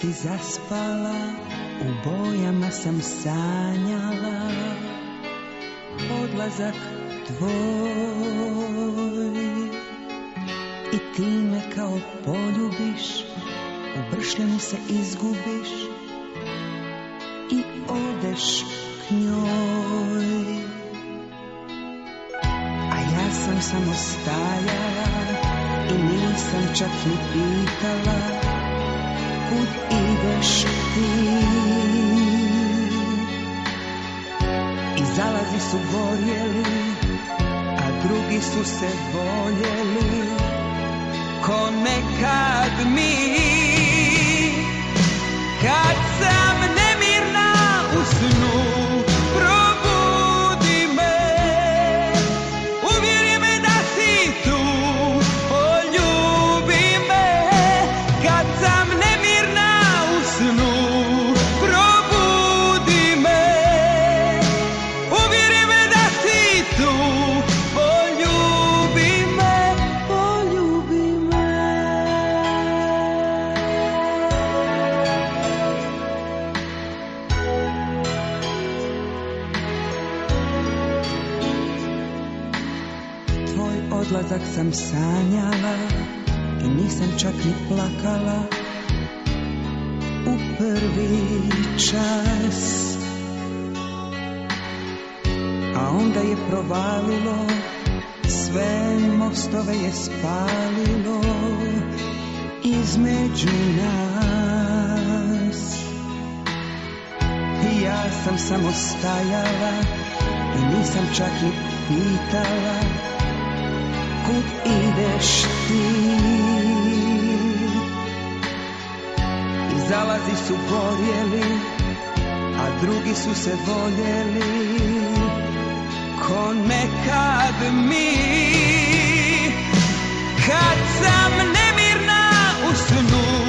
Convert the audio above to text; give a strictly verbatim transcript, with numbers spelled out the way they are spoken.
ti zaspala, u bojama sam sanjala odlazak tvoj. I ti me kao poljubiš, u bršljanu se izgubiš i odeš k njoj. A ja sam samo stajala i nisam čak ni pitala kud ideš ti. I zalazi su gorjeli, a drugi su se voljeli ko nekad mi. Kad sam nemirna u snu, probudi me, uvjeri me da si tu, poljubi me. Kad sam nemirna u snu, probudi me, uvjeri me da si tu, poljubi me, poljubi me. Tvoj odlazak sam sanjala i nisam čak ni plakala u prvi čas. A onda je provalilo, sve mostove je spalilo između nas. I ja sam samo stajala i nisam čak ni pitala kud ideš ti. I zalazi su gorjeli, a drugi su se voljeli ko nekad mi. Kad sam nemirna u snu,